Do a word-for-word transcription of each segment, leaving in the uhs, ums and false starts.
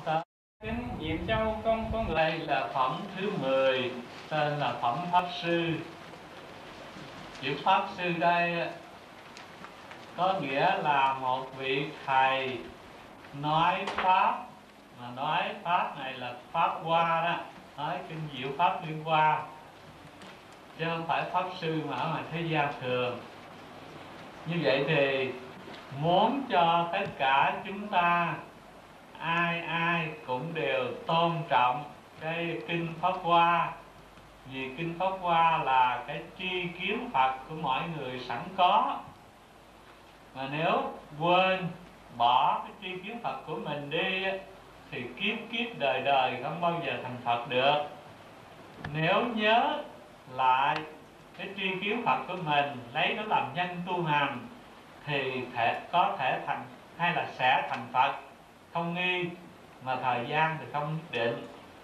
Sở Kính Diệm Châu con con này là phẩm thứ mười, tên là phẩm Pháp Sư. Chữ Pháp Sư đây có nghĩa là một vị thầy nói Pháp, mà nói Pháp này là Pháp Hoa đó, nói kinh diệu Pháp Liên Hoa, chứ không phải Pháp Sư mà ở ngoài thế gian thường. Như vậy thì muốn cho tất cả chúng ta ai ai cũng đều tôn trọng cái kinh Pháp Hoa, vì kinh Pháp Hoa là cái tri kiến Phật của mọi người sẵn có. Mà nếu quên bỏ cái tri kiến Phật của mình đi thì kiếp kiếp đời đời không bao giờ thành Phật được. Nếu nhớ lại cái tri kiến Phật của mình, lấy nó làm nhân tu hành, thì thể, có thể thành hay là sẽ thành Phật không nghi, mà thời gian thì không nhất định.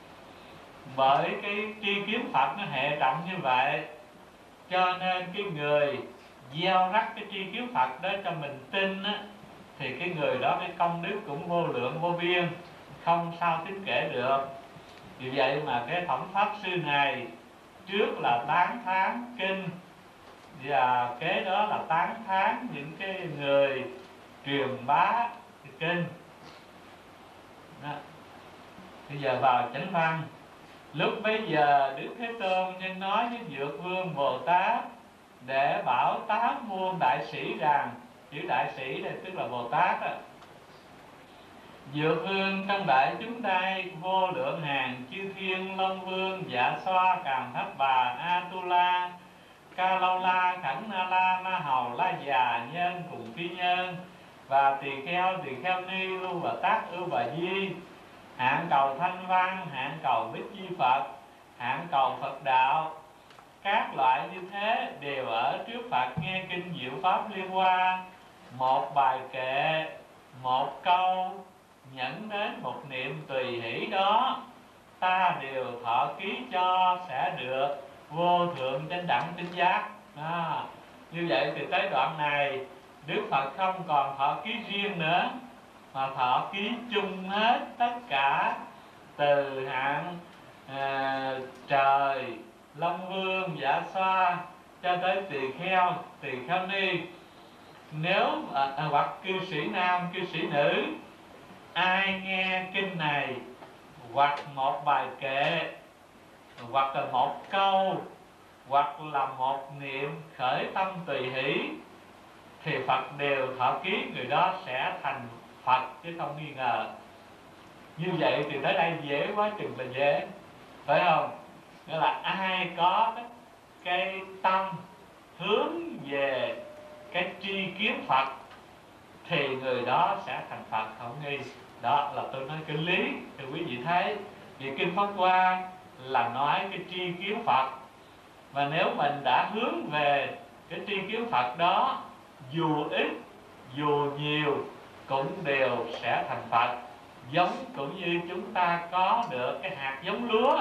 Bởi cái tri kiến Phật nó hệ trọng như vậy, cho nên cái người gieo rắc cái tri kiến Phật đó cho mình tin á, thì cái người đó cái công đức cũng vô lượng vô biên, không sao tính kể được. Vì vậy mà cái phẩm Pháp Sư này trước là tán thán kinh, và kế đó là tán thán những cái người truyền bá kinh. Đó. Bây giờ vào chánh văn. Lúc bấy giờ Đức Thế Tôn nhân nói với Dược Vương Bồ Tát để bảo tám muôn đại sĩ rằng, chữ đại sĩ đây tức là Bồ Tát đó: Dược Vương trong đại chúng đây vô lượng hàng chư thiên long vương, Dạ Xoa, Càn Thấp Bà, Atula, Ca Lâu La, Khẩn Na La, Ma Hầu, La Già, Nhân cùng phi nhân, và tỳ kheo, tỳ kheo ni, ưu bà tát, ưu bà di, hạng cầu thanh văn, hạng cầu bích chi Phật, hạng cầu Phật đạo, các loại như thế đều ở trước Phật nghe kinh diệu Pháp Liên Hoa, một bài kệ, một câu, nhẫn đến một niệm tùy hỷ đó, ta đều thọ ký cho sẽ được vô thượng chánh đẳng chánh giác. À, như vậy thì tới đoạn này Đức Phật không còn thọ ký riêng nữa, mà thọ ký chung hết tất cả, từ hạng à, trời, Long Vương, Dạ Xoa cho tới tỳ kheo, tỳ kheo ni. Nếu à, à, hoặc cư sĩ nam, cư sĩ nữ, ai nghe kinh này hoặc một bài kệ, hoặc là một câu, hoặc là một niệm khởi tâm tùy hỷ, thì Phật đều thọ ký, người đó sẽ thành Phật chứ không nghi ngờ. Như vậy thì tới đây dễ quá chừng là dễ, phải không? Nghĩa là ai có cái, cái tâm hướng về cái tri kiến Phật thì người đó sẽ thành Phật không nghi. Đó là tôi nói cái lý thì quý vị thấy. Vì kinh Pháp Hoa là nói cái tri kiến Phật, và nếu mình đã hướng về cái tri kiến Phật đó, dù ít dù nhiều cũng đều sẽ thành Phật. Giống cũng như chúng ta có được cái hạt giống lúa,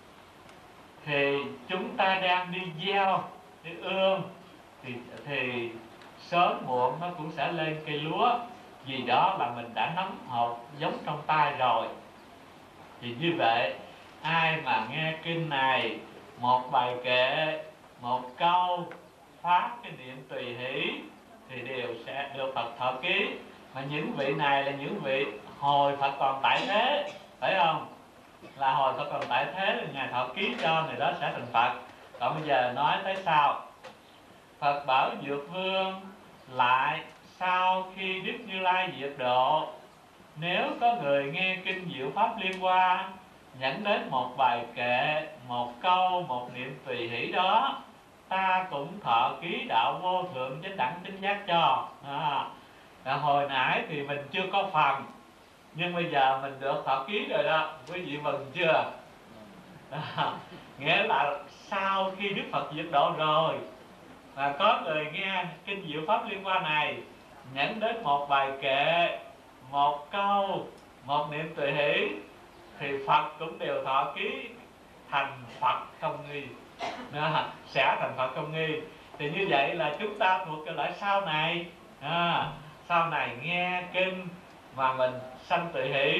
thì chúng ta đang đi gieo, đi ươm, thì, thì sớm muộn nó cũng sẽ lên cây lúa, vì đó là mình đã nắm hột giống trong tay rồi. Thì như vậy, ai mà nghe kinh này, một bài kệ, một câu, phát cái niệm tùy hỷ, thì đều sẽ được Phật thọ ký. Mà những vị này là những vị hồi Phật còn tại thế, phải không? Là hồi Phật còn tại thế là Ngài thọ ký cho, người đó sẽ thành Phật. Còn bây giờ nói tới sau. Phật bảo Dược Vương lại sau khi Đức Như Lai diệt độ, nếu có người nghe kinh diệu Pháp Liên Hoa, nhẫn đến một bài kệ, một câu, một niệm tùy hỷ đó, ta cũng thọ ký đạo vô thượng chánh đẳng chánh giác cho. À, hồi nãy thì mình chưa có phần, nhưng bây giờ mình được thọ ký rồi đó, quý vị mừng chưa? À, nghĩa là sau khi Đức Phật diệt độ rồi, và có người nghe kinh diệu Pháp Liên Hoa này, nhẫn đến một bài kệ, một câu, một niệm tùy hỷ, thì Phật cũng đều thọ ký thành Phật không nghi. À, sẽ thành Phật không nghi. Thì như vậy là chúng ta thuộc cái loại sau này. À, sau này nghe kinh mà mình sanh tùy hỷ,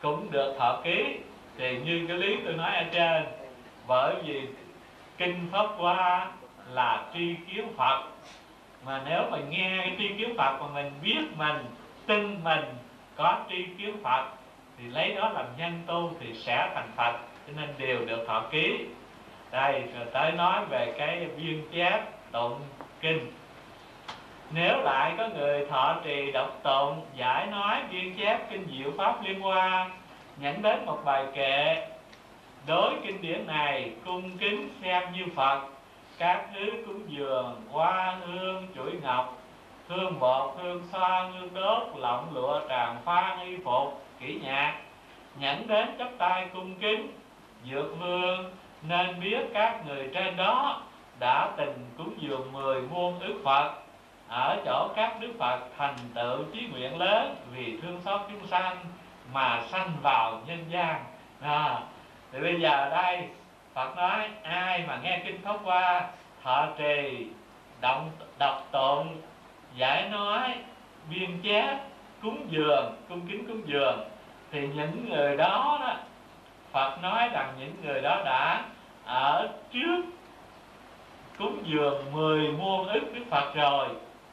cũng được thọ ký. Thì như cái lý tôi nói ở trên, bởi vì kinh Pháp Hoa là tri kiến Phật, mà nếu mà nghe cái tri kiến Phật mà mình biết mình, tin mình có tri kiến Phật thì lấy đó làm nhân tu thì sẽ thành Phật, cho nên đều được thọ ký. Đây rồi tới nói về cái viên chép tụng kinh. Nếu lại có người thọ trì đọc tụng giải nói viên chép kinh diệu pháp liên hoa, nhẫn đến một bài kệ, đối kinh điển này cung kính xem như Phật, các thứ cúng dường hoa hương chuỗi ngọc, hương bột, hương xoa, hương đốt, lọng lụa, tràng pha, y phục, kỹ nhạc, nhẫn đến chắp tay cung kính dược vương, nên biết các người trên đó đã tình cúng dường mười muôn ức Phật, ở chỗ các đức Phật thành tựu chí nguyện lớn vì thương xót chúng sanh mà sanh vào nhân gian. À, thì bây giờ đây Phật nói ai mà nghe kinh Pháp Hoa, thọ trì động đọc tụng giải nói biên chép cúng dường, cung kính cúng dường, thì những người đó đó, Phật nói rằng những người đó đã ở trước cúng dường mười muôn ức đức Phật rồi,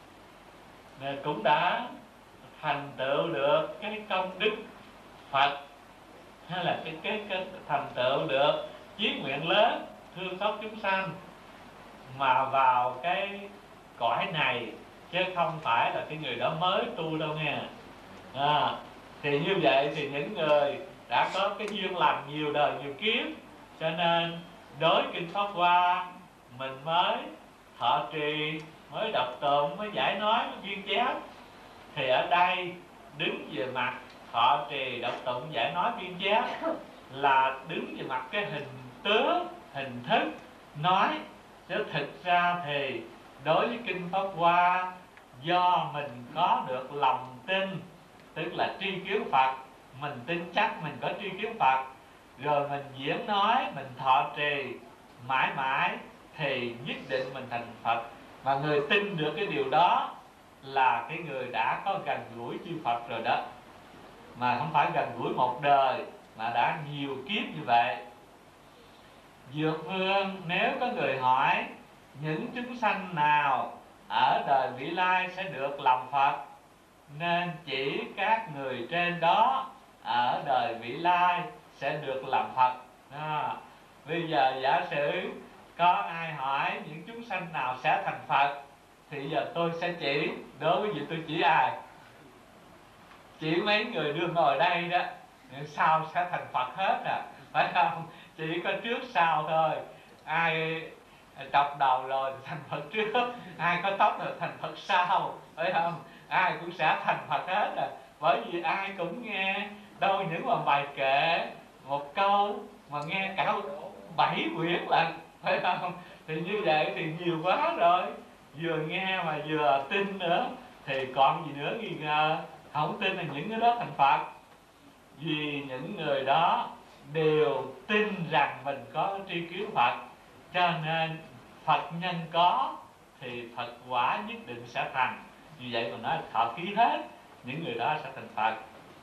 nên cũng đã thành tựu được cái công đức Phật, hay là cái, cái, cái thành tựu được chí nguyện lớn thương xót chúng sanh mà vào cái cõi này, chứ không phải là cái người đó mới tu đâu nghe. À, thì như vậy thì những người đã có cái duyên lành nhiều đời nhiều kiếp, cho nên đối kinh Pháp Hoa mình mới thọ trì, mới đọc tụng, mới giải nói, mới viên chép. Thì ở đây đứng về mặt thọ trì đọc tụng giải nói viên chép là đứng về mặt cái hình tướng, hình thức nói, chứ thực ra thì đối với kinh Pháp Hoa, do mình có được lòng tin, tức là tri kiến Phật, mình tin chắc mình có tri kiến Phật, rồi mình diễn nói, mình thọ trì mãi mãi thì nhất định mình thành Phật. Mà người tin được cái điều đó là cái người đã có gần gũi chư Phật rồi đó, mà không phải gần gũi một đời mà đã nhiều kiếp như vậy. Dược vương, nếu có người hỏi những chúng sanh nào ở đời vị lai sẽ được làm Phật, nên chỉ các người trên đó ở đời vị lai sẽ được làm Phật. À, bây giờ giả sử có ai hỏi những chúng sanh nào sẽ thành Phật, thì giờ tôi sẽ chỉ. Đối với gì tôi chỉ ai? Chỉ mấy người đương ngồi đây đó, sau sẽ thành Phật hết à, phải không? Chỉ có trước sau thôi. Ai trọc đầu rồi thành Phật trước, ai có tóc rồi thành Phật sau, phải không? Ai cũng sẽ thành Phật hết à. Bởi vì ai cũng nghe đâu những mà bài kệ một câu mà nghe cả bảy quyển lần, phải không? Thì như vậy thì nhiều quá rồi, vừa nghe mà vừa tin nữa thì còn gì nữa nghi ngờ. Không tin là những cái đó thành Phật, vì những người đó đều tin rằng mình có tri kiến Phật, cho nên Phật nhân có thì Phật quả nhất định sẽ thành. Vì vậy mà nói thọ ký hết, những người đó sẽ thành Phật.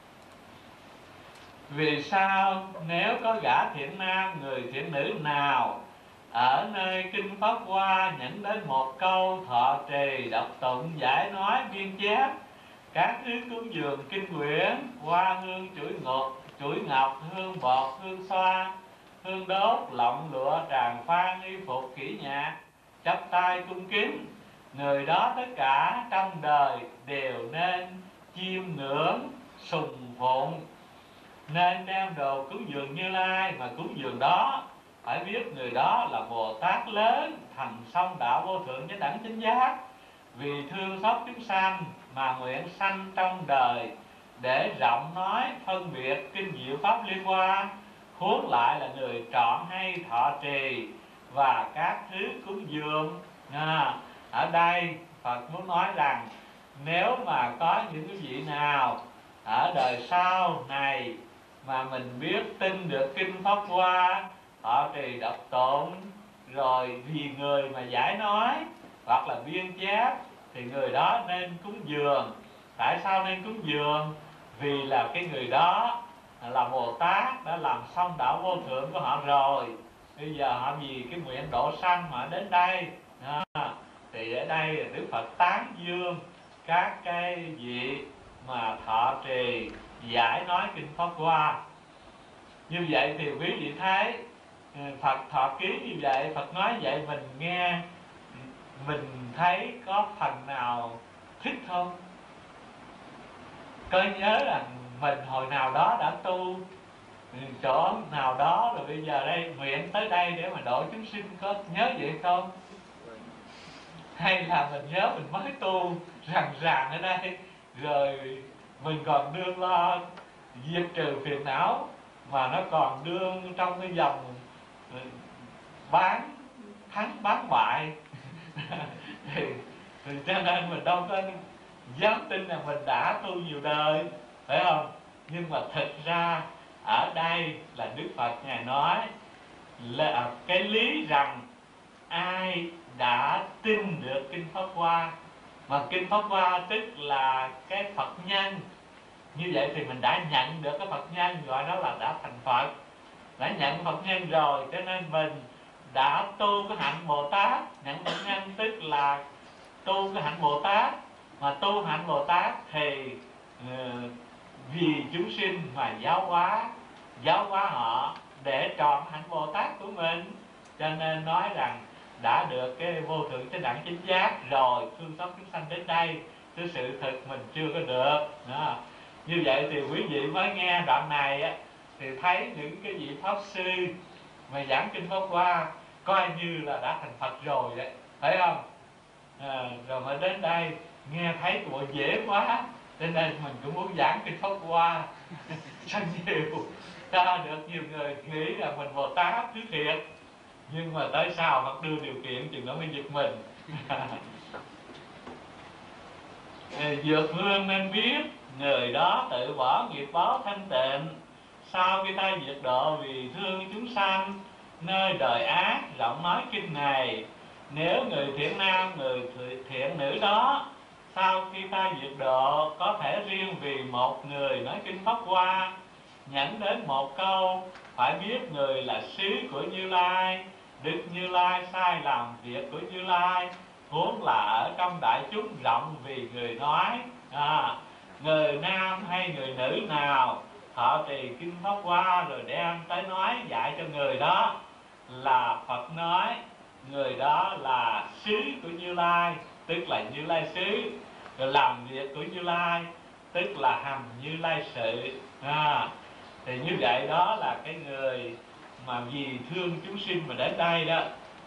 Vì sao? Nếu có gã thiện nam, người thiện nữ nào ở nơi kinh Pháp Hoa nhận đến một câu thọ trì đọc tụng giải nói viên chép các thứ cúng dường kinh quyển, hoa hương chuỗi ngọc, chuỗi ngọc, hương bột, hương xoa, hương đốt, lọng lụa, tràng phan, y phục, kỹ nhạc, chắp tay cung kính, người đó tất cả trong đời đều nên chiêm ngưỡng sùng phụng, nên đem đồ cúng dường Như Lai. Mà cúng dường đó phải biết người đó là Bồ Tát lớn, thành song đạo vô thượng chánh đẳng chánh giác, vì thương xót chúng sanh mà nguyện sanh trong đời, để rộng nói phân biệt kinh diệu pháp liên hoa, huống lại là người trọn hay thọ trì và các thứ cúng dường. À, ở đây Phật muốn nói rằng nếu mà có những cái vị nào ở đời sau này mà mình biết tin được kinh Pháp Hoa, thọ trì đọc tụng, rồi vì người mà giải nói hoặc là viên chép, thì người đó nên cúng dường. Tại sao nên cúng dường? Vì là cái người đó là Bồ Tát đã làm xong đạo vô thượng của họ rồi, bây giờ họ vì cái nguyện độ sanh mà đến đây. À, thì ở đây Đức Phật tán dương các cái vị mà thọ trì giải nói kinh Pháp Hoa. Như vậy thì quý vị thấy Phật thọ ký như vậy, Phật nói vậy mình nghe, mình thấy có phần nào thích không? Có nhớ là mình hồi nào đó đã tu chỗ nào đó rồi bây giờ đây nguyện tới đây để mà độ chúng sinh, có nhớ vậy không? Hay là mình nhớ mình mới tu ràng ràng ở đây rồi mình còn đương lo diệt trừ phiền não mà nó còn đương trong cái dòng bán thắng bán bại thì, thì cho nên mình đâu có dám tin là mình đã tu nhiều đời, phải không? Nhưng mà thực ra ở đây là Đức Phật Ngài nói là cái lý rằng ai đã tin được kinh Pháp Hoa, mà kinh Pháp Hoa tức là cái Phật nhân, như vậy thì mình đã nhận được cái Phật nhân, gọi đó là đã thành Phật, đã nhận Phật nhân rồi, cho nên mình đã tu cái hạnh Bồ Tát. Nhận Phật nhân tức là tu cái hạnh Bồ Tát, mà tu hạnh Bồ Tát thì uh, vì chúng sinh mà giáo hóa giáo hóa họ để tròn hạnh Bồ Tát của mình, cho nên nói rằng đã được cái vô thượng chánh đẳng chánh giác rồi, thương xót chúng sanh đến đây, chứ sự thực mình chưa có được đó. Như vậy thì quý vị mới nghe đoạn này á, thì thấy những cái vị pháp sư mà giảng kinh Pháp Hoa coi như là đã thành Phật rồi đấy, phải không? À, rồi mới đến đây nghe thấy bộ dễ quá, cho nên mình cũng muốn giảng kinh Pháp Hoa cho nhiều, cho được nhiều người nghĩ là mình Bồ Tát thứ thiệt, nhưng mà tới sau Phật đưa điều kiện chừng đó mới giật mình. Dược vương nên biết người đó tự bỏ nghiệp báo thanh tịnh, sau khi ta diệt độ vì thương chúng sanh, nơi đời ác rộng nói kinh này. Nếu người thiện nam, người thiện nữ đó sau khi ta diệt độ có thể riêng vì một người nói kinh Pháp Hoa, nhẫn đến một câu phải biết người là sứ của Như Lai, Đức Như Lai sai làm việc của Như Lai, vốn là ở trong đại chúng rộng vì người nói. À, người nam hay người nữ nào thọ trì kinh Pháp Hoa rồi đem tới nói dạy cho người đó là Phật nói, người đó là sứ của Như Lai, tức là Như Lai sứ, rồi làm việc của Như Lai, tức là hành Như Lai sự. À, thì như vậy đó là cái người mà vì thương chúng sinh mà đến đây đó.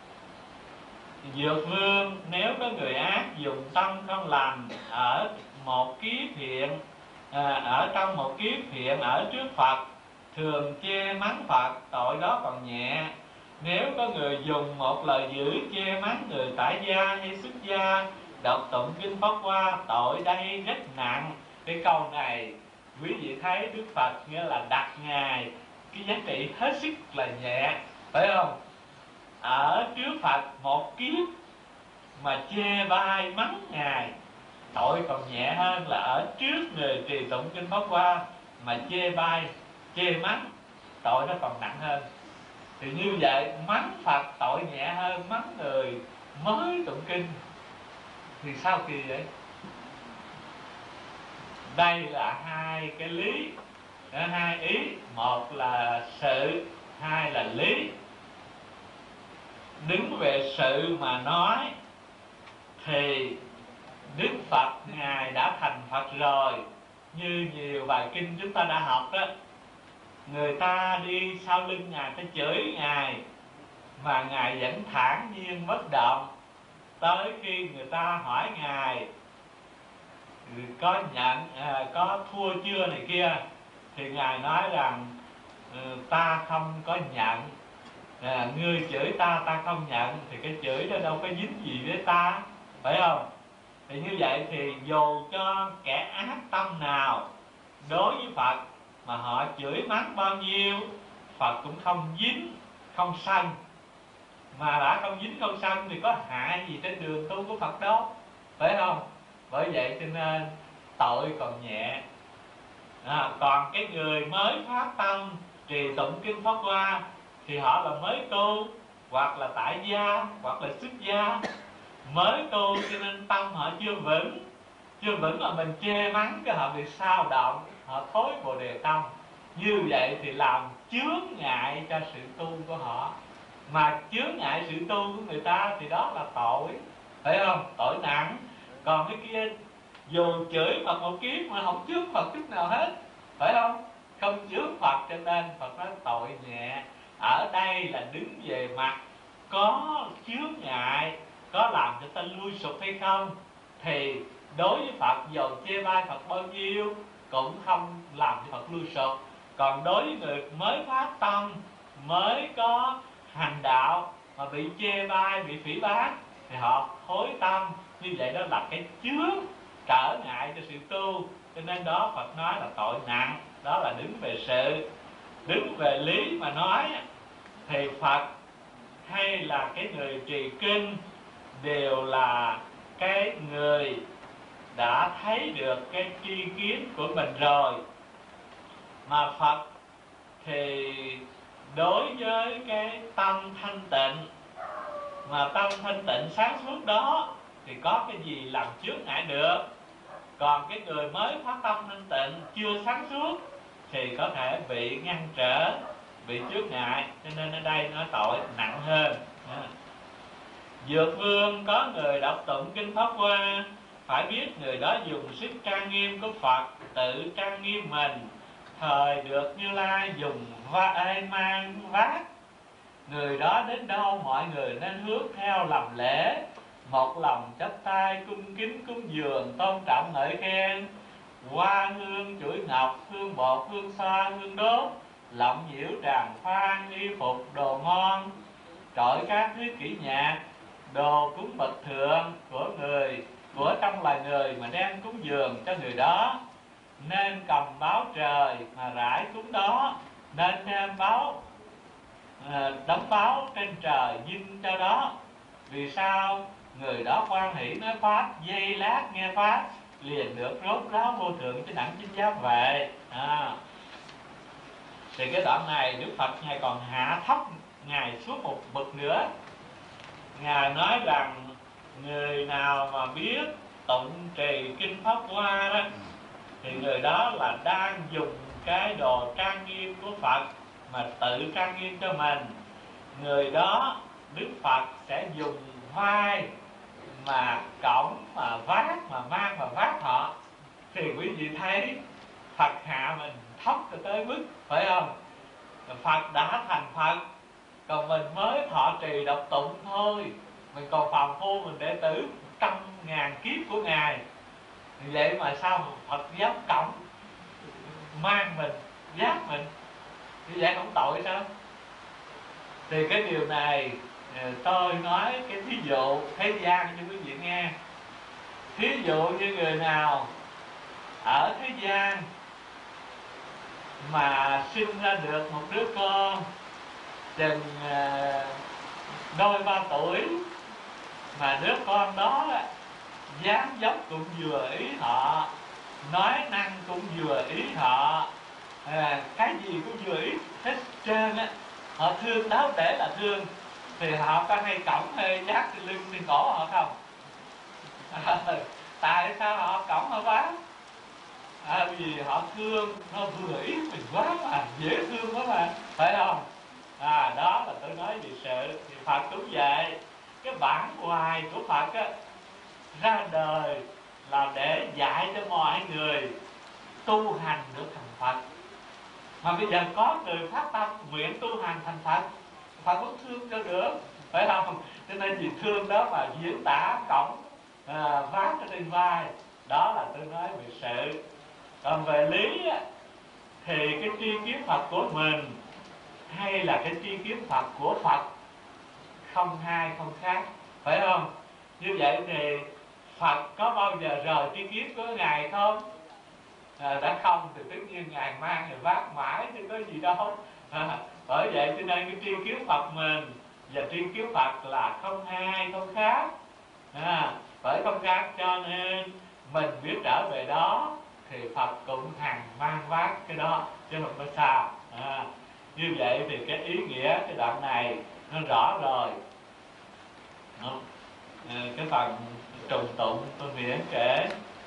Dược vương nếu có người ác dùng tâm không lành ở một kiếp thiện, à, ở trong một kiếp thiện ở trước Phật, thường chê mắng Phật, tội đó còn nhẹ. Nếu có người dùng một lời dữ chê mắng người tại gia hay xuất gia, đọc tụng kinh Pháp Hoa, tội đây rất nặng. Cái câu này quý vị thấy Đức Phật nghĩa là đặt Ngài cái giá trị hết sức là nhẹ, phải không? Ở trước Phật một kiếp mà chê bai mắng Ngài, tội còn nhẹ hơn là ở trước người trì tụng kinh Pháp Hoa mà chê bai, chê mắng, tội nó còn nặng hơn. Thì như vậy mắng Phật tội nhẹ hơn mắng người mới tụng kinh. Thì sao kỳ vậy? Đây là hai cái lý, hai ý, một là sự, hai là lý. Đứng về sự mà nói thì Đức Phật Ngài đã thành Phật rồi. Như nhiều bài kinh chúng ta đã học đó, người ta đi sau lưng Ngài ta chửi Ngài mà Ngài vẫn thản nhiên bất động. Tới khi người ta hỏi Ngài có nhận, à, có thua chưa này kia, thì Ngài nói rằng ta không có nhận, à, ngươi chửi ta ta không nhận, thì cái chửi đó đâu có dính gì với ta, phải không? Thì như vậy thì dù cho kẻ ác tâm nào đối với Phật mà họ chửi mắng bao nhiêu, Phật cũng không dính, không sân. Mà đã không dính không sân thì có hại gì trên đường tu của Phật đâu, phải không? Bởi vậy cho nên tội còn nhẹ. À, còn cái người mới phát tâm trì tụng kinh Pháp Hoa thì họ là mới tu, hoặc là tại gia, hoặc là xuất gia, mới tu cho nên tâm họ chưa vững. Chưa vững mà mình chê mắng cái họ bị sao động, họ thối bồ đề tâm. Như vậy thì làm chướng ngại cho sự tu của họ. Mà chướng ngại sự tu của người ta thì đó là tội, phải không? Tội nặng. Còn cái kia dù chửi Phật một kiếp mà không chướng Phật chút nào hết, phải không? Không chướng Phật cho nên Phật nói tội nhẹ. Ở đây là đứng về mặt có chướng ngại, có làm cho ta lui sụp hay không, thì đối với Phật dầu chê bai Phật bao nhiêu cũng không làm cho Phật lui sụp. Còn đối với người mới phát tâm, mới có hành đạo mà bị chê bai, bị phỉ báng thì họ hối tâm. Như vậy đó là cái chướng trở ngại cho sự tu. Cho nên đó Phật nói là tội nặng. Đó là đứng về sự. Đứng về lý mà nói thì Phật hay là cái người trì kinh đều là cái người đã thấy được cái tri kiến của mình rồi. Mà Phật thì đối với cái tâm thanh tịnh, mà tâm thanh tịnh sáng suốt đó thì có cái gì làm chướng ngại được. Còn cái người mới phát tâm thanh tịnh chưa sáng suốt thì có thể bị ngăn trở, bị chướng ngại. Cho nên ở đây nói tội nặng hơn. Dược vương có người đọc tụng kinh Pháp Hoa, phải biết người đó dùng sức trang nghiêm của Phật tự trang nghiêm mình. Thời được Như Lai dùng va mang vác, người đó đến đâu mọi người nên hướng theo làm lễ. Một lòng chắp tay cung kính cúng dường, tôn trọng ngợi khen. Hoa hương chuỗi ngọc, hương bột, hương xoa, hương đốt, lọng nhiễu tràng phan, y phục đồ ngon, trọi các thứ kỹ nhạc, đồ cúng bậc thượng của người, của trong loài người mà đem cúng dường cho người đó. Nên cầm báo trời mà rải cúng đó, nên đem báo à, đóng báo trên trời dinh cho đó. Vì sao? Người đó quan hỷ nói pháp, giây lát nghe pháp, liền được rốt ráo vô thượng trên đẳng chính giác vậy. À. Thì cái đoạn này Đức Phật Ngài còn hạ thấp Ngài xuống một bậc nữa. Ngài nói rằng người nào mà biết tụng trì kinh Pháp Hoa đó thì người đó là đang dùng cái đồ trang nghiêm của Phật mà tự trang nghiêm cho mình. Người đó Đức Phật sẽ dùng vai mà cõng, mà vác, mà mang và vác họ. Thì quý vị thấy Phật hạ mình thấp cho tới mức, phải không? Phật đã thành Phật, còn mình mới thọ trì đọc tụng thôi. Mình còn phàm phu, mình đệ tử trăm ngàn kiếp của Ngài. Vậy mà sao Phật dám cõng, mang mình, vác mình, như vậy không tội sao? Thì cái điều này tôi nói cái thí dụ thế gian cho quý vị nghe. Thí dụ như người nào ở thế gian mà sinh ra được một đứa con chừng đôi ba tuổi, mà đứa con đó dáng dấp cũng vừa ý họ, nói năng cũng vừa ý họ, à, cái gì cũng vừa ý hết trơn á, họ thương đáo để là thương, thì họ có hay cõng hay dắt trên lưng trên cổ họ không? À, tại sao họ cõng họ bán? À, vì họ thương, nó vừa ý mình quá mà, dễ thương quá mà, phải không? À, đó là tôi nói về sự. Thì Phật cũng vậy. Cái bản hoài của Phật á, ra đời là để dạy cho mọi người tu hành được thành Phật. Mà bây giờ có người phát tâm nguyện tu hành thành Phật, Phật cũng thương cho được, phải không? Cho nên vì thương đó mà diễn tả cổng à, vác ở trên vai. Đó là tôi nói về sự. Còn về lý á, thì cái tri kiến Phật của mình hay là cái tri kiến Phật của Phật không hai không khác, phải không? Như vậy thì Phật có bao giờ rời tri kiến của Ngài không? À, đã không thì tất nhiên Ngài mang thì vác mãi chứ có gì đâu. À, bởi vậy cho nên cái tri kiến Phật mình và tri kiến Phật là không hai không khác. À, bởi không khác cho nên mình biết trở về đó thì Phật cũng hằng mang vác cái đó chứ không có sao. À, như vậy thì cái ý nghĩa cái đoạn này nó rõ rồi. Không? À, cái phần trùng tụng tôi miễn kể.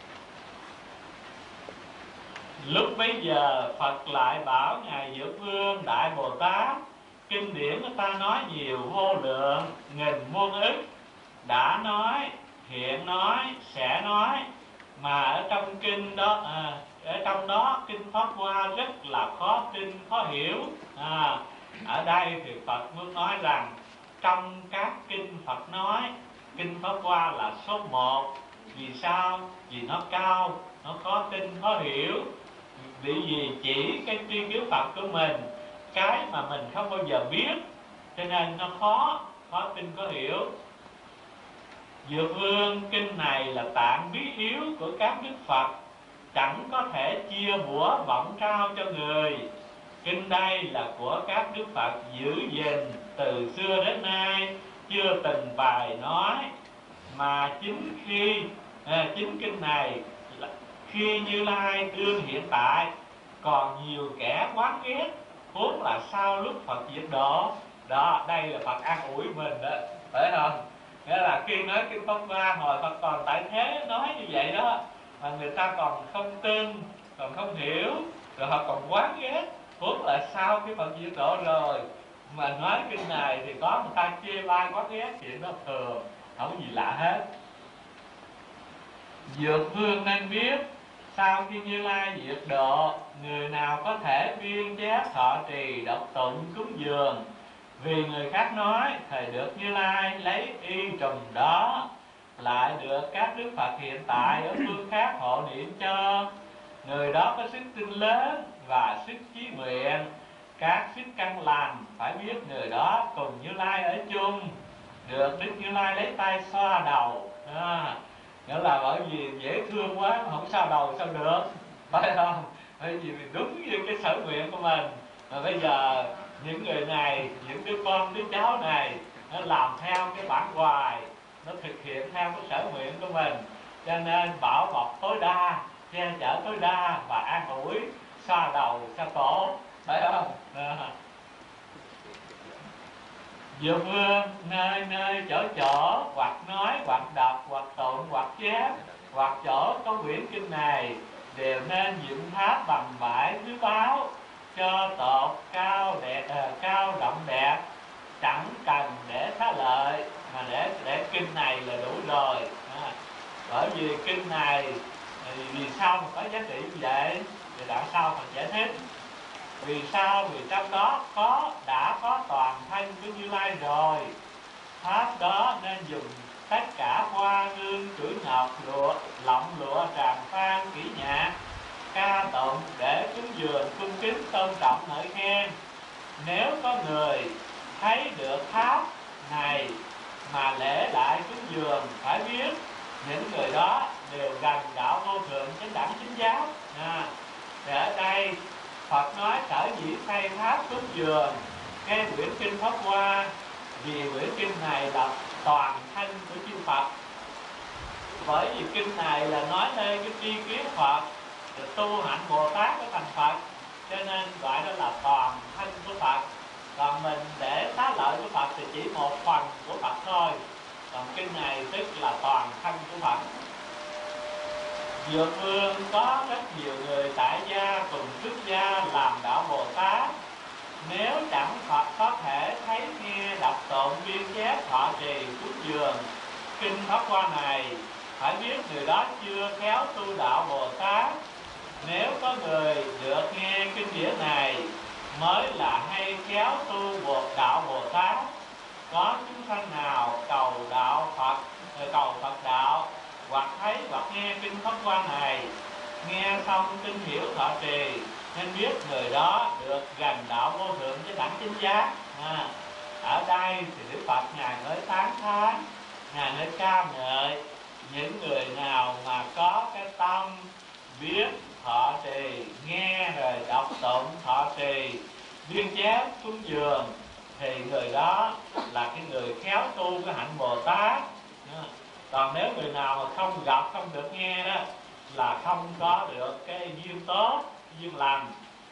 Lúc bấy giờ Phật lại bảo ngài Dược Vương Đại Bồ Tát: kinh điển người ta nói nhiều vô lượng nghìn muôn ức, đã nói, hiện nói, sẽ nói, mà ở trong kinh đó à, ở trong đó kinh Pháp Hoa rất là khó tin, khó hiểu. À, ở đây thì Phật muốn nói rằng trong các kinh Phật nói, kinh Pháp Hoa là số một. Vì sao? Vì nó cao, nó khó tin, khó hiểu. Vì gì? Chỉ cái tri kiến Phật của mình, cái mà mình không bao giờ biết, cho nên nó khó, khó tin, khó hiểu. Dược Vương, kinh này là tạng bí yếu của các đức Phật, chẳng có thể chia bủa vọng trao cho người. Kinh đây là của các đức Phật giữ gìn từ xưa đến nay, chưa từng bài nói. Mà chính khi à, chính kinh này khi Như Lai đương hiện tại, còn nhiều kẻ quán ghét, huống là sau lúc Phật diệt độ. Đó, đây là Phật an ủi mình đó, phải không? Nghĩa là khi nói kinh Pháp Hoa, hồi Phật còn tại thế nói như vậy đó, mà người ta còn không tin, còn không hiểu, rồi họ còn quán ghét, huống là sau khi Phật diệt độ rồi mà nói kinh này thì có người ta chê bai quán ghét, chuyện đó thường, không gì lạ hết. Dược Vương nên biết, sau khi Như Lai diệt độ, người nào có thể biên chép thọ trì đọc tụng cúng dường, vì người khác nói thầy được Như Lai lấy y trùng đó, lại được các đức Phật hiện tại ở phương khác hộ niệm cho. Người đó có sức tinh lớn và sức chí nguyện, các sức căn lành, phải biết người đó cùng Như Lai ở chung, được Đức Như Lai lấy tay xoa đầu. À, nghĩa là bởi vì dễ thương quá mà không sao đầu sao được, phải không? Bởi vì đúng như cái sở nguyện của mình. Mà bây giờ những người này, những đứa con đứa cháu này, nó làm theo cái bản hoài, nó thực hiện theo cái sở nguyện của mình, cho nên bảo bọc tối đa, che chở tối đa và an ủi, xoa đầu xoa cổ, phải không? À. Dược Vương nơi nơi chỗ chỗ, hoặc nói, hoặc đọc, hoặc tụng, hoặc chép, hoặc chỗ có quyển kinh này, đều nên dựng tháp bằng vải thứ báo, cho tột cao đẹp, à, cao rộng đẹp, chẳng cần để xá lợi, mà để để kinh này là đủ rồi. À, bởi vì kinh này vì sao mà có giá trị như vậy? Thì đoạn sau mình giải thích. Vì sao? Vì trong đó có đã có toàn thân của Như Lai rồi. Pháp đó nên dùng tất cả hoa hương, chuỗi ngọc, lụa, lọng lụa, tràng phan, kỹ nhạc, ca tụng để cúng dường, cung kính, tôn trọng, ngợi khen. Nếu có người thấy được tháp này mà lễ lại cúng dường, phải biết những người đó đều gần đạo vô thượng chánh đẳng chính giáo. À, để ở đây Phật nói sở dĩ xây tháp cúng dường cái quyển kinh Pháp Hoa, vì quyển kinh này là toàn thân của chư Phật. Bởi vì kinh này là nói lên cái tri kiến Phật, rồi tu hạnh Bồ Tát của thành Phật, cho nên gọi đó là toàn thân của Phật. Còn mình để xá lợi của Phật thì chỉ một phần của Phật thôi, còn kinh này tức là toàn thân của Phật. Dược Vương có rất nhiều người tại gia cùng xuất gia làm đạo Bồ Tát. Nếu chẳng Phật có thể thấy nghe đọc tụng biên chép thọ trì cúng dường kinh Pháp Hoa này, phải biết người đó chưa khéo tu đạo Bồ Tát. Nếu có người được nghe kinh điển này mới là hay khéo tu Bồ đạo Bồ Tát. Có chúng sanh nào cầu đạo Phật, cầu Phật đạo, hoặc thấy hoặc nghe kinh Pháp Hoa này, nghe xong tin hiểu thọ trì, nên biết người đó được gần đạo vô thượng với đẳng chính giác. À, ở đây thì Đức Phật ngài mới tán thán, ngài mới ca ngợi những người nào mà có cái tâm biết thọ trì, nghe rồi đọc tụng thọ trì, biên chép cúng dường, thì người đó là cái người khéo tu cái hạnh Bồ Tát. Còn nếu người nào mà không gặp, không được nghe đó, là không có được cái duyên tốt, duyên lành.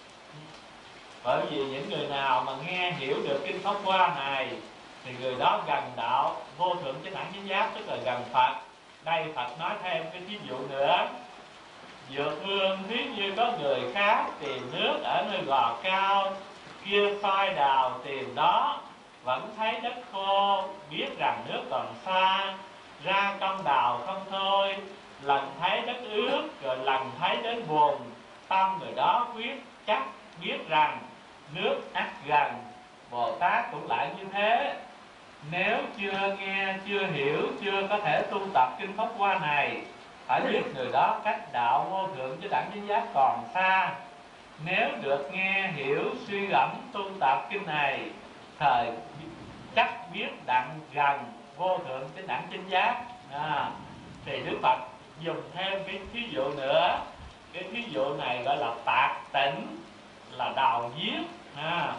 Bởi vì những người nào mà nghe hiểu được kinh Pháp Hoa này thì người đó gần đạo vô thượng chánh đẳng chánh giác, tức là gần Phật. Đây Phật nói thêm cái thí dụ nữa: dược hương thí như có người khác tìm nước ở nơi gò cao, kia phai đào tìm đó, vẫn thấy đất khô, biết rằng nước còn xa, ra công đào không thôi, lần thấy đất ướt rồi lần thấy đến buồn, tâm người đó quyết chắc biết rằng nước ắt gần. Bồ Tát cũng lại như thế. Nếu chưa nghe, chưa hiểu, chưa có thể tu tập kinh Pháp Hoa này, phải biết người đó cách đạo vô thượng chánh đẳng chánh giác còn xa. Nếu được nghe hiểu, suy gẫm tu tập kinh này, thời chắc biết đặng gần vô thượng chánh đẳng chánh giác. À, thì Đức Phật dùng thêm cái thí dụ nữa. Cái thí dụ này gọi là tạc tỉnh, là đào giếng. À,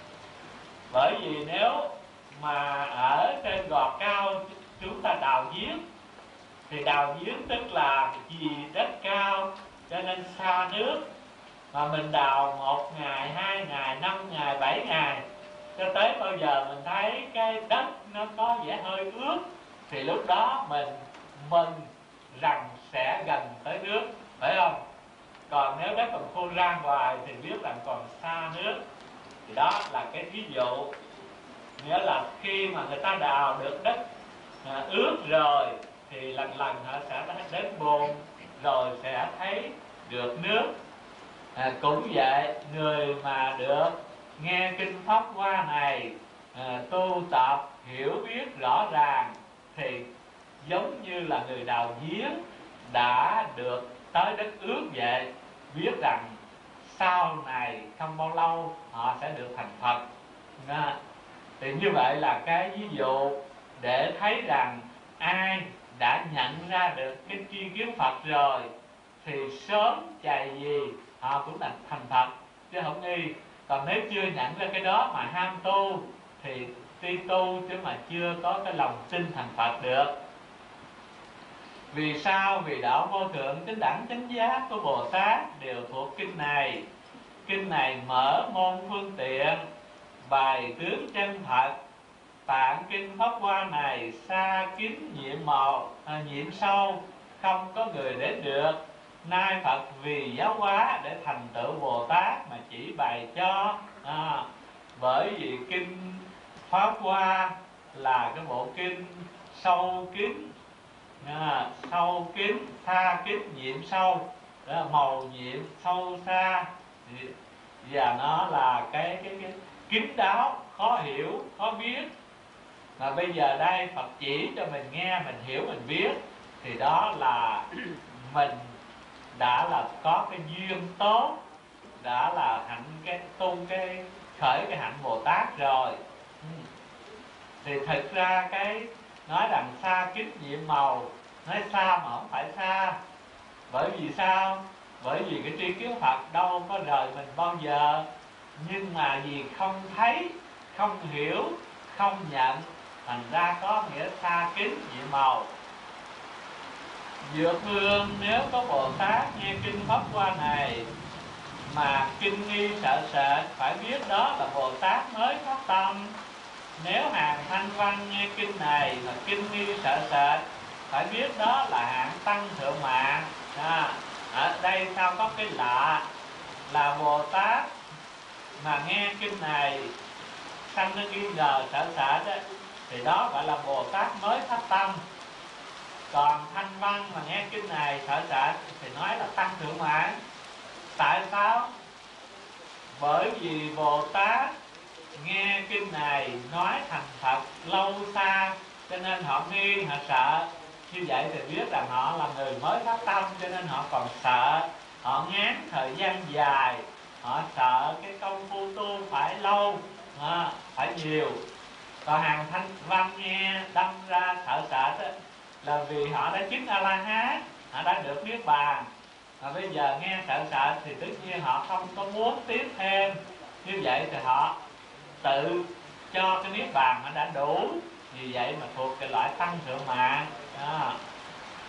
bởi vì nếu mà ở trên gò cao chúng ta đào giếng, thì đào giếng tức là vì đất cao cho nên xa nước, mà mình đào một ngày, hai ngày, năm ngày, bảy ngày, cho tới bao giờ mình thấy cái đất nó có vẻ hơi ướt, thì lúc đó mình mừng rằng sẽ gần tới nước, phải không? Còn nếu đất còn khô ra ngoài thì biết rằng còn xa nước. Thì đó là cái ví dụ. Nghĩa là khi mà người ta đào được đất à, ướt rồi thì lần lần họ sẽ đến bồn, rồi sẽ thấy được nước. À, cũng vậy, người mà được nghe kinh Pháp Hoa này à, tu tập hiểu biết rõ ràng thì giống như là người đào giếng đã được tới đất ướt vậy, biết rằng sau này không bao lâu họ sẽ được thành Phật. À, thì như vậy là cái ví dụ để thấy rằng ai đã nhận ra được cái tri kiến Phật rồi thì sớm chày gì họ cũng thành thành Phật, chứ không nghi. Còn nếu chưa nhận ra cái đó mà ham tu thì tuy tu chứ mà chưa có cái lòng tin thành Phật được. Vì sao? Vì đạo vô thượng chánh đẳng chánh giác của Bồ Tát đều thuộc kinh này. Kinh này mở môn phương tiện, bài tướng chân thật. Tạng kinh Pháp Hoa này xa kín nhiệm màu à, nhiệm sâu, không có người đến được. Nay Phật vì giáo hóa để thành tựu Bồ Tát mà chỉ bày cho. À, bởi vì kinh Pháp Hoa là cái bộ kinh sâu kín, à, sâu kín, xa kín, nhiệm sâu, đó là màu nhiệm sâu xa, và nó là cái cái cái kín đáo, khó hiểu, khó biết. Mà bây giờ đây Phật chỉ cho mình nghe, mình hiểu, mình biết, thì đó là mình đã là có cái duyên tốt, đã là hạnh cái tu cái khởi cái hạnh Bồ Tát rồi. Thì thực ra cái nói rằng xa kính nhiệm màu, nói xa mà không phải xa. Bởi vì sao? Bởi vì cái tri kiến Phật đâu có rời mình bao giờ, nhưng mà vì không thấy, không hiểu, không nhận, thành ra có nghĩa xa kính nhiệm màu. Dược hương nếu có Bồ Tát nghe kinh Pháp Hoa này mà kinh nghi sợ sệt, phải biết đó là Bồ Tát mới phát tâm. Nếu hàng thanh văn nghe kinh này mà kinh nghi sợ sệt, phải biết đó là hạng tăng thượng mạng. À, ở đây sao có cái lạ là Bồ Tát mà nghe kinh này sanh nó nghi ngờ sợ sệt đó, thì đó gọi là Bồ Tát mới phát tâm. Còn thanh văn mà nghe kinh này sợ sệt thì nói là tăng thượng mạng. Tại sao? Bởi vì Bồ Tát nghe kinh này nói thành Phật lâu xa, cho nên họ nghi, họ sợ. Như vậy thì biết rằng họ là người mới phát tâm, cho nên họ còn sợ. Họ ngán thời gian dài, họ sợ cái công phu tu phải lâu, à, phải nhiều. Còn hàng thanh văn nghe đâm ra sợ sợ đó, là vì họ đã chứng A-la-hán, họ đã được niết bàn. Mà bây giờ nghe sợ sợ thì tất nhiên họ không có muốn tiếp thêm. Như vậy thì họ tự cho cái niết bàn nó đã đủ. Vì vậy mà thuộc cái loại tăng thượng mạng. À,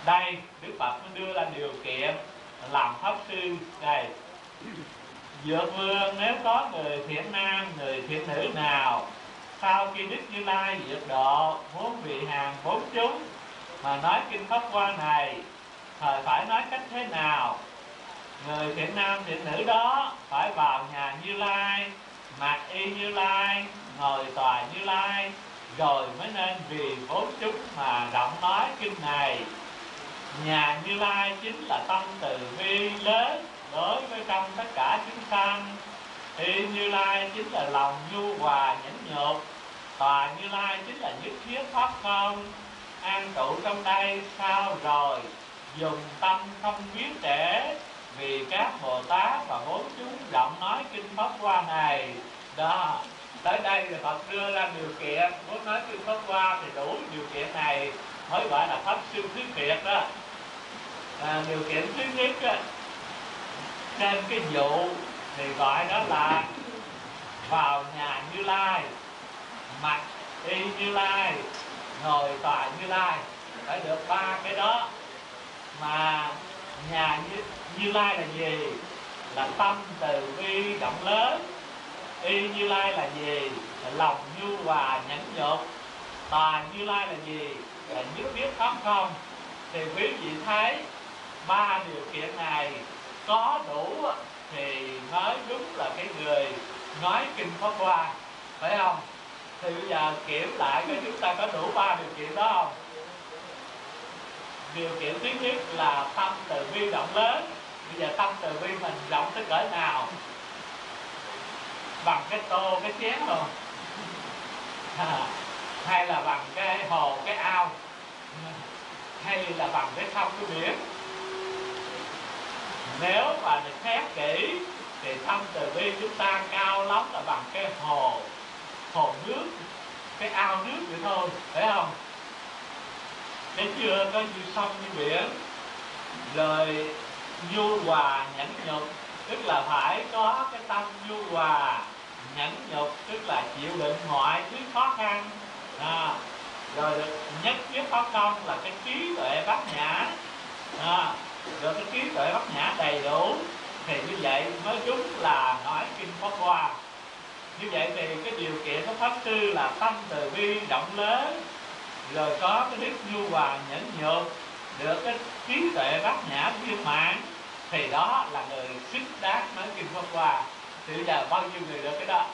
Đây Đức Phật mới đưa ra điều kiện làm pháp sư. Đây, Dược vương nếu có người thiện nam, người thiện nữ nào sau khi Đức Như Lai diệt độ muốn vị hàng bốn chúng mà nói kinh Pháp Hoa này, thời phải nói cách thế nào? Người thiện nam thiện nữ đó phải vào nhà Như Lai, mặc y Như Lai, ngồi tòa Như Lai, rồi mới nên vì bốn chúng mà rộng nói kinh này. Nhà Như Lai chính là tâm từ bi lớn đối với trong tất cả chúng sanh. Y Như Lai chính là lòng nhu hòa nhẫn nhục. Tòa Như Lai chính là nhất thiết pháp không. An trụ trong đây sao rồi dùng tâm không biết trễ, vì các Bồ Tát và bốn chúng rộng nói kinh Pháp Hoa này. Đó, tới đây thì Phật đưa ra điều kiện muốn nói kinh Pháp Hoa thì đủ điều kiện này mới gọi là pháp sư thứ thiệt đó. À, điều kiện thứ nhất á, trên cái vụ thì gọi đó là vào nhà Như Lai, mặc y Như Lai, ngồi tòa Như Lai, phải được ba cái đó. Mà nhà Như, Như Lai là gì? Là tâm từ bi rộng lớn. Y Như Lai là gì? Là lòng nhu hòa nhẫn nhục. Tòa Như Lai là gì? Là nhất thiết pháp không. Thì quý vị thấy ba điều kiện này có đủ thì mới đúng là cái người nói kinh Pháp Hoa, phải không? Thì bây giờ kiểm lại cái chúng ta có đủ ba điều kiện đó không? Điều kiện thứ nhất là tâm từ bi rộng lớn. Bây giờ tâm từ bi mình rộng tới cỡ nào? Bằng cái tô, cái chén rồi à, hay là bằng cái hồ, cái ao, hay là bằng cái sông, cái biển? Nếu mà được xét kỹ thì tâm từ bi chúng ta cao lắm là bằng cái hồ, hồ nước, cái ao nước vậy thôi, phải không? Để chưa có như sông như biển. Rồi nhu hòa nhẫn nhục, tức là phải có cái tâm nhu hòa nhẫn nhục, tức là chịu đựng mọi thứ khó khăn à. Rồi được nhất thiết pháp công là cái trí tuệ bát nhã à. Rồi cái trí tuệ bát nhã đầy đủ thì như vậy mới đúng là nói kinh Pháp Hoa. Như vậy thì cái điều kiện của pháp sư là tâm từ bi rộng lớn, rồi có cái đức nhu hòa nhẫn nhục, được cái trí tuệ bát nhã viên mãn, thì đó là người xứng đáng nói kinh Pháp Hoa. Thì bây giờ bao nhiêu người được cái đó?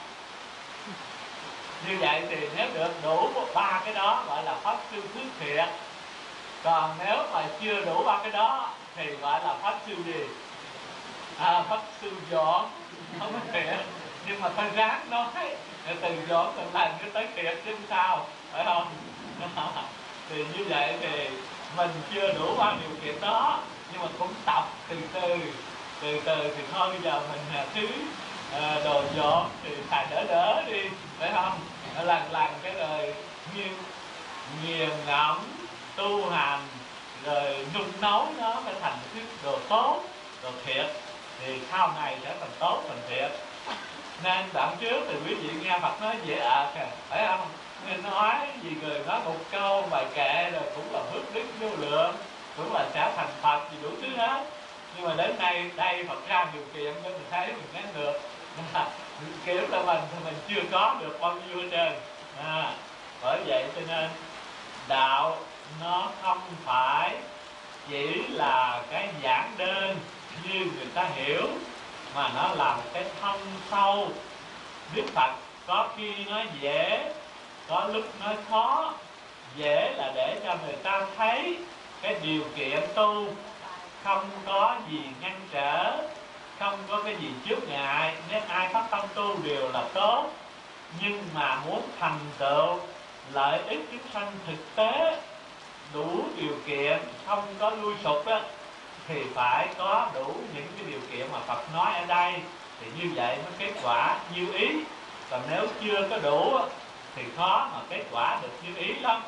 Như vậy thì nếu được đủ ba cái đó gọi là pháp sư thứ thiệt. Còn nếu mà chưa đủ ba cái đó thì gọi là pháp sư gì? À, pháp sư dọn, không có thiệt. Nhưng mà phải ráng nói, từ dọn từ lần cái tới thiệt chứ sao, phải không? Thì như vậy thì mình chưa đủ ba điều kiện đó, nhưng mà cũng tập từ từ, từ từ thì thôi bây giờ mình thứ uh, đồ dọn thì xài đỡ đỡ đi, phải không? Lần lần cái rồi nghiêng nghiền ngẫm tu hành, rồi nung nấu nó mới thành cái đồ tốt, đồ thiệt, thì sau này sẽ thành tốt, thành thiệt. Nên đoạn trước thì quý vị nghe Phật nói dễ ợt à, phải không? Nên nói gì người nói một câu bài kệ rồi cũng là phước đức vô lượng, cũng là sẽ thành Phật gì đủ thứ hết. Nhưng mà đến nay đây Phật ra điều kiện cho mình thấy mình gắn được. Kiểu là mình thì mình chưa có được bao nhiêu hết trơn à. Bởi vậy cho nên đạo nó không phải chỉ là cái giản đơn như người ta hiểu, mà nó là một cái thâm sâu. Đức Phật có khi nói dễ, có lúc nói khó. Dễ là để cho người ta thấy cái điều kiện tu không có gì ngăn trở, không có cái gì chướng ngại. Nếu ai phát tâm tu đều là tốt, nhưng mà muốn thành tựu lợi ích chúng sanh thực tế, đủ điều kiện, không có lui sụp đó, thì phải có đủ những cái điều kiện mà Phật nói ở đây, thì như vậy mới kết quả như ý. Còn nếu chưa có đủ thì khó mà kết quả được như ý lắm.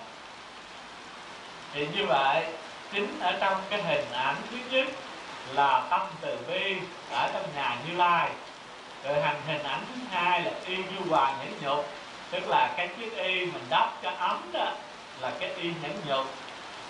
Thì như vậy chính ở trong cái hình ảnh thứ nhất là tâm từ bi ở trong nhà Như Lai. Rồi hành hình ảnh thứ hai là y nhu hòa nhẫn nhục, tức là cái chiếc y mình đắp cho ấm đó là cái y nhẫn nhục.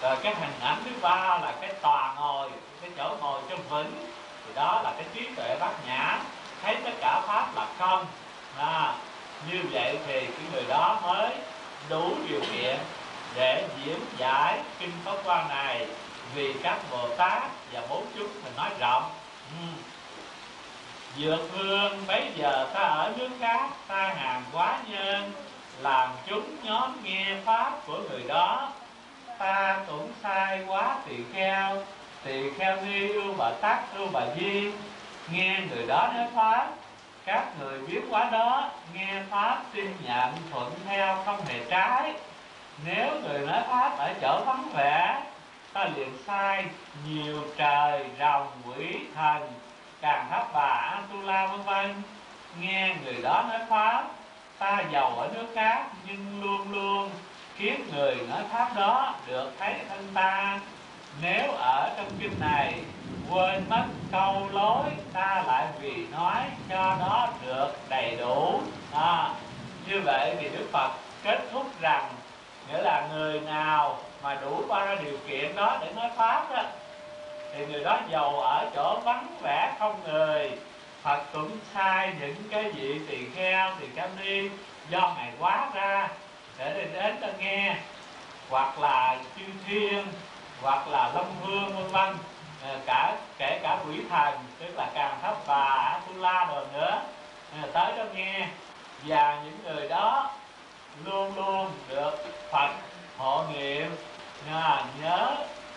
Rồi cái hình ảnh thứ ba là cái tòa ngồi, cái chỗ ngồi cho vững, thì đó là cái trí tuệ bát nhã, thấy tất cả pháp là không. À, như vậy thì cái người đó mới đủ điều kiện để diễn giải kinh Pháp Hoa này, vì các Bồ Tát và bốn chúng mình nói rộng. ừ. Dược vương bấy giờ ta ở nước khác, ta hàng quá nhân, làm chúng nhóm nghe pháp của người đó. Ta cũng sai quá tỳ kheo, tỳ kheo ni ưu bà tắc ưu bà di, nghe người đó nói pháp. Các người biết quá đó, nghe pháp tin nhận thuận theo không hề trái. Nếu người nói pháp ở chỗ vắng vẻ, ta liền sai nhiều trời rồng quỷ thần Càng Tháp Bà Atula vân vân, nghe người đó nói pháp. Ta giàu ở nước khác nhưng luôn luôn khiến người nói pháp đó được thấy thân ta. Nếu ở trong kinh này quên mất câu lối, ta lại vì nói cho đó được đầy đủ. à, Như vậy thì Đức Phật kết thúc rằng, nghĩa là người nào mà đủ ba điều kiện đó để nói pháp đó, thì người đó giàu ở chỗ vắng vẻ không người, Phật cũng sai những cái vị tỳ kheo, tỳ kheo ni do Ngài hóa ra để đến, đến cho nghe, hoặc là chư thiên, hoặc là long vương vân vân, cả kể cả quỷ thần, tức là Càng Tháp Bà Atula rồi nữa, tới đó nghe. Và những người đó luôn luôn được Phật hộ niệm, nhớ,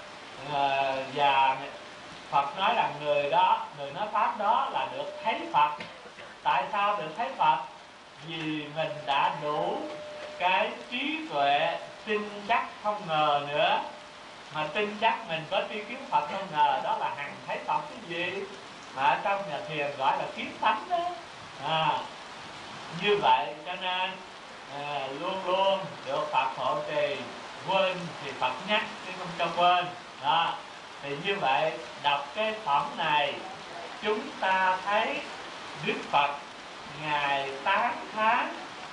và Phật nói rằng người đó, người nói pháp đó là được thấy Phật. Tại sao được thấy Phật? Vì mình đã đủ cái trí tuệ tin chắc không ngờ nữa. Mà tin chắc mình có tri kiến Phật không ngờ, đó là hằng thấy Phật cái gì mà ở trong nhà thiền gọi là kiến tánh đó. à, Như vậy cho nên à, luôn luôn được Phật hộ trì. Quên thì Phật nhắc chứ không cho quên đó. Thì như vậy đọc cái phẩm này, chúng ta thấy Đức Phật Ngài tán thán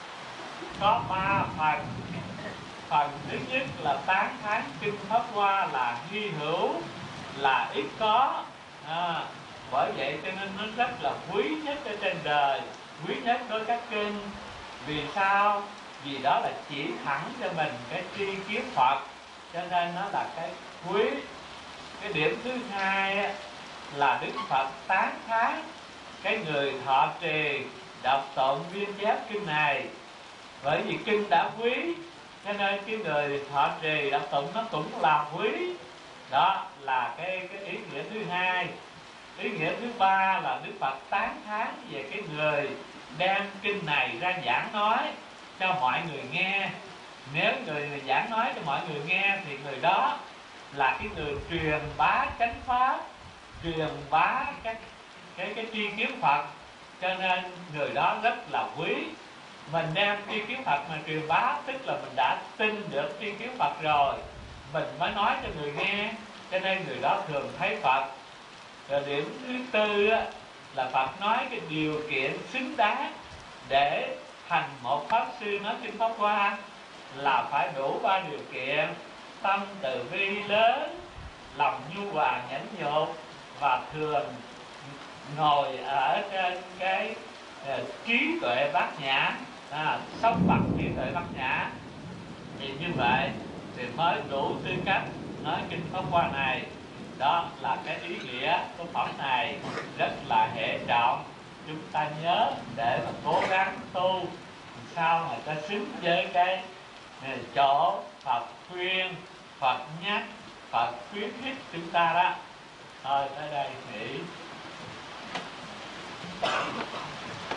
có ba phần. Phần thứ nhất là tán thán kinh Pháp Hoa là hy hữu, là ít có. à, Bởi vậy cho nên nó rất là quý nhất ở trên đời, quý nhất đối các kinh. Vì sao? Vì đó là chỉ thẳng cho mình cái tri kiến Phật, cho nên nó là cái quý. Cái điểm thứ hai là Đức Phật tán thán cái người thọ trì, đọc tụng viên chép kinh này. Bởi vì kinh đã quý, cho nên cái người thọ trì đọc tụng nó cũng là quý. Đó là cái, cái ý nghĩa thứ hai. Ý nghĩa thứ ba là Đức Phật tán thán về cái người đem kinh này ra giảng nói cho mọi người nghe. Nếu người, người giảng nói cho mọi người nghe thì người đó là cái người truyền bá chánh pháp, truyền bá cái cái cái tri kiến Phật, cho nên người đó rất là quý. Mình đem tri kiến Phật mà truyền bá, tức là mình đã tin được tri kiến Phật rồi, mình mới nói cho người nghe, cho nên người đó thường thấy Phật. Rồi điểm thứ tư á, là Phật nói cái điều kiện xứng đáng để thành một pháp sư nói kinh Pháp Hoa là phải đủ ba điều kiện: tâm từ bi lớn, lòng nhu hòa nhẫn nhục, và thường ngồi ở trên cái uh, trí tuệ bát nhã, à, sống bằng trí tuệ bát nhã. Thì như vậy thì mới đủ tư cách nói kinh Pháp Hoa này. Đó là cái ý nghĩa của phẩm này, rất là hệ trọng. Chúng ta nhớ để mà cố gắng tu sao mà ta xứng với cái chỗ Phật khuyên, Phật nhắc, Phật khuyến khích chúng ta đó. Thôi tới đây nghỉ.